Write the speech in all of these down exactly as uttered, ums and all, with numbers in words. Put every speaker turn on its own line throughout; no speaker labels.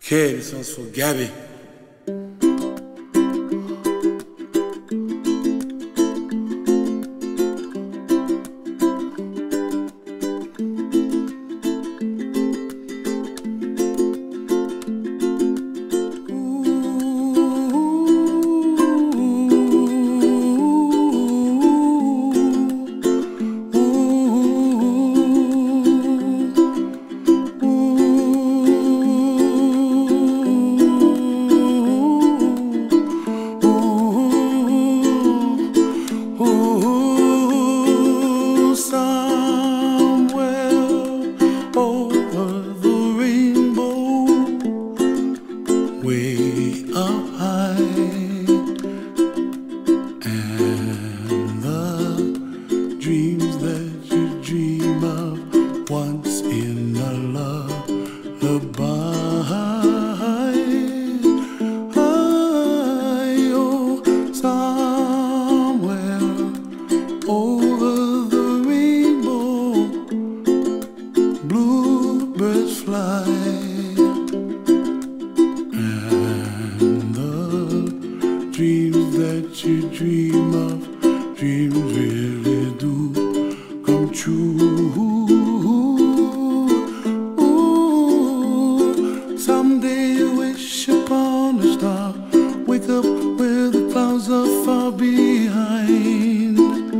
Okay, this one's for Gabby. Way up high, and the dreams that you dream of once in a lullaby. Oh, somewhere over the rainbow, bluebirds fly. Dreams that you dream of, dreams really do come true. Ooh, someday you wish upon a star, wake up where the clouds are far behind.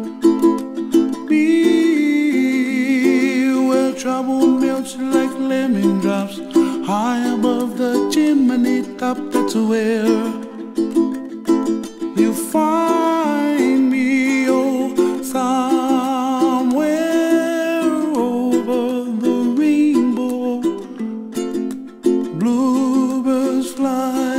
Be where trouble melts like lemon drops, high above the chimney top. That's where you find me, oh, somewhere over the rainbow, bluebirds fly,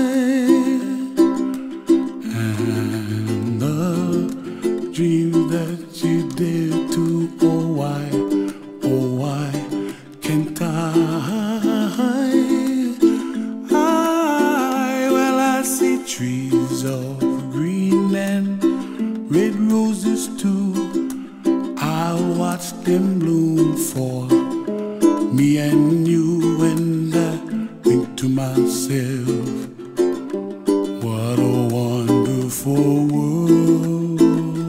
and the dreams that you dare to, oh why, oh why can't I? I, well I see trees of green and red roses too. I watch them bloom for me and you, and I think to myself, what a wonderful world.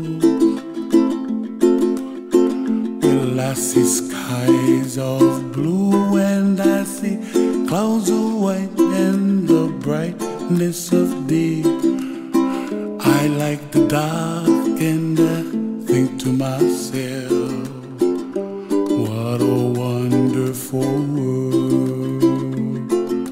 Well, I see skies of blue and I see clouds of white and the brightness of day. I like the dark and I think to myself, what a wonderful world.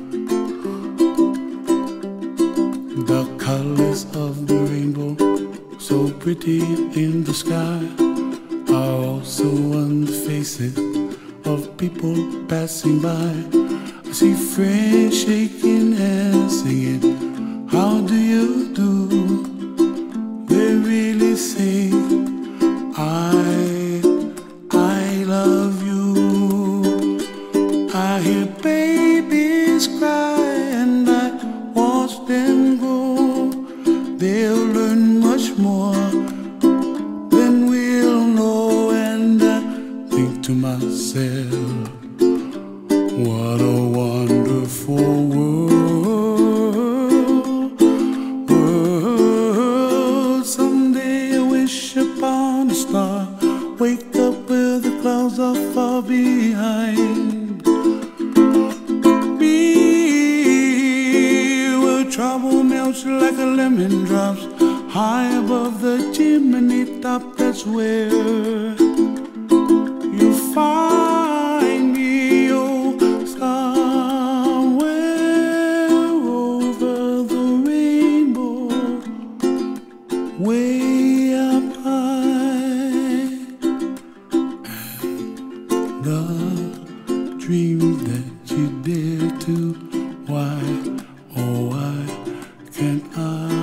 The colors of the rainbow, so pretty in the sky, are also on the faces of people passing by. I see friends shaking hands singing, how do you do? They really say, I, I love you. I hear babies cry and I watch them grow. They'll learn much more than we'll know, and I think to myself, what a wonderful world. Upon a star, wake up where the clouds are far behind. Be where trouble melts like a lemon drops, high above the chimney top. That's where you find me, oh, somewhere over the rainbow, way up high, and the dreams that you dare to, why, oh why can't I?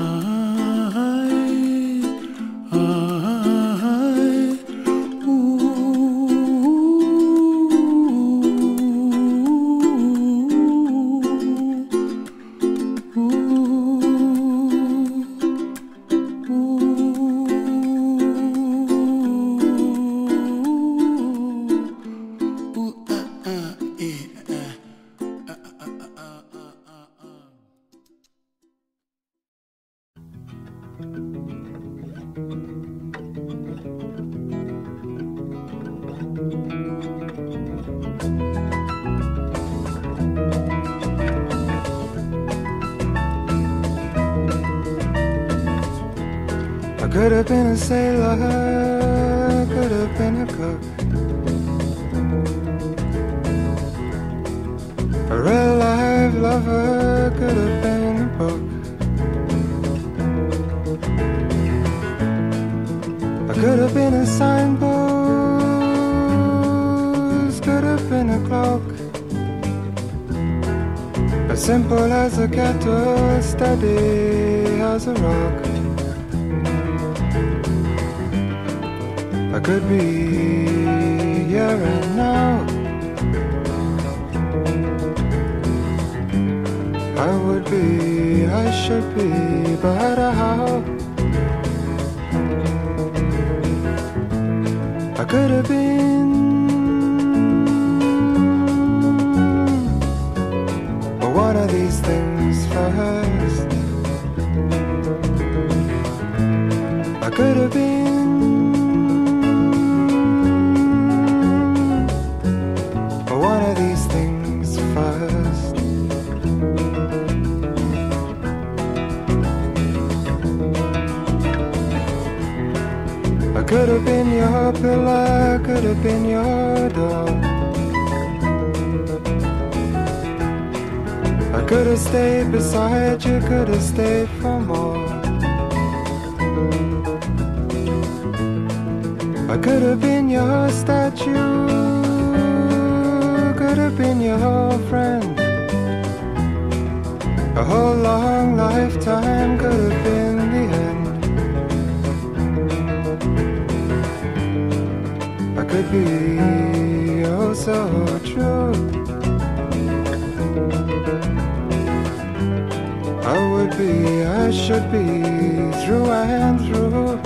I, ooh, ooh, ooh, uh, uh, yeah, uh, uh, uh, uh, uh.
could have been a sailor, could have been a cook, a real life lover, could have been a book. I could have been a signpost, could have been a cloak, as simple as a kettle, steady as a rock. I could be here and now. I would be, I should be, but how? I could have been, but one of these things first. I could have been, but one of these things first. I could have been your pillar, could have been your door. I could have stayed beside you, could have stayed for more. I could have been your statue, could have been your friend. A whole long lifetime could have been the end. I could be oh so true. I would be, I should be, through and through.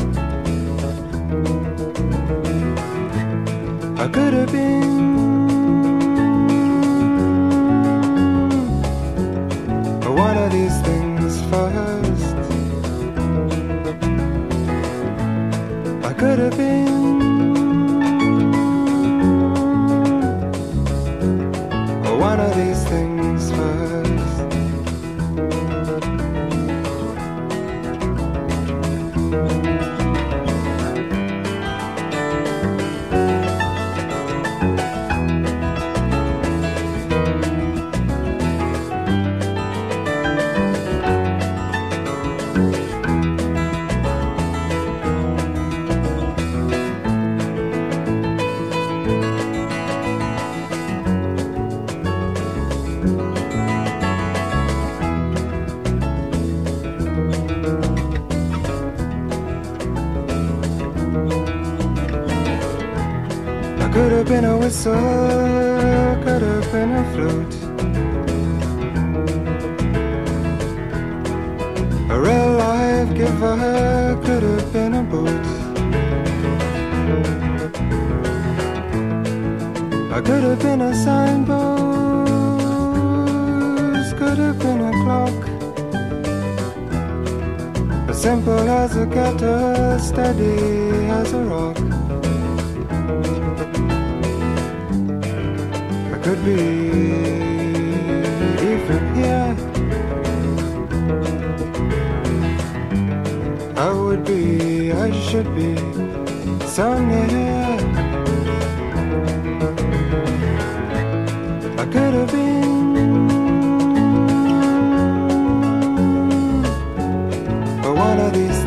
I could have been, one of these things first. I could have been, one of these things first. Could have been a whistle, could have been a flute, a real life giver, could have been a boot. I could have been a signpost, could have been a clock, as simple as a kettle, steady as a rock. Could be even here. I would be, I should be, so near. I could have been, but one of these